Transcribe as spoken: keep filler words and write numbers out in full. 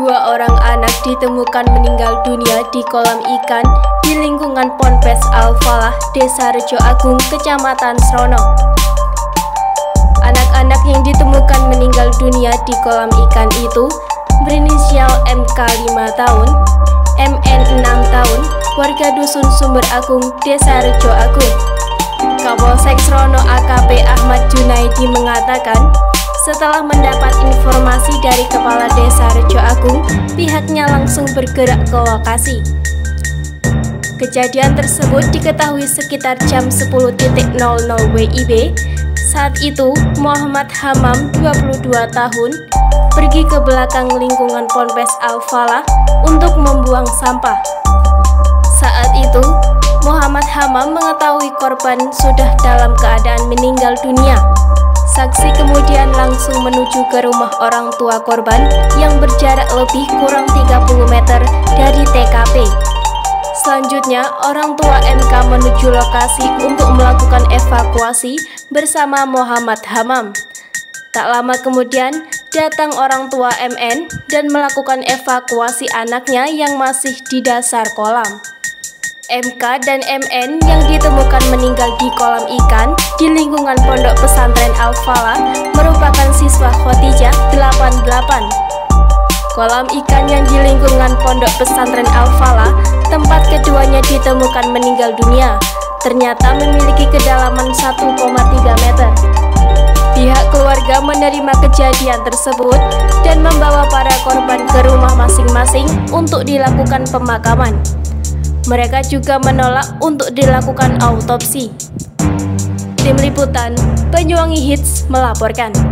Dua orang anak ditemukan meninggal dunia di kolam ikan di lingkungan Ponpes Al-Falah, Desa Rejo Agung, Kecamatan Srono. Anak-anak yang ditemukan meninggal dunia di kolam ikan itu berinisial M K lima tahun, M N enam tahun, warga Dusun Sumber Agung, Desa Rejo Agung. Kapolsek Srono A K P Ahmad Junaidi mengatakan, setelah mendapat informasi dari Kepala Desa Rejo Agung, pihaknya langsung bergerak ke lokasi. Kejadian tersebut diketahui sekitar jam sepuluh nol nol W I B. Saat itu, Muhammad Hamam, dua puluh dua tahun, pergi ke belakang lingkungan Ponpes Al-Falah untuk membuang sampah. Saat itu, Muhammad Hamam mengetahui korban sudah dalam keadaan meninggal dunia. Saksi kemudian langsung menuju ke rumah orang tua korban yang berjarak lebih kurang tiga puluh meter dari T K P. Selanjutnya, orang tua M K menuju lokasi untuk melakukan evakuasi bersama Muhammad Hamam. Tak lama kemudian, datang orang tua M N dan melakukan evakuasi anaknya yang masih di dasar kolam. M K dan M N yang ditemukan meninggal di kolam ikan di lingkungan Pondok Pesantren Al-Falah merupakan siswa Khotijah delapan puluh delapan. Kolam ikan yang di lingkungan Pondok Pesantren Al-Falah, tempat keduanya ditemukan meninggal dunia, ternyata memiliki kedalaman satu koma tiga meter. Pihak keluarga menerima kejadian tersebut dan membawa para korban ke rumah masing-masing untuk dilakukan pemakaman. Mereka juga menolak untuk dilakukan autopsi. Tim Liputan Banyuwangi Hits melaporkan.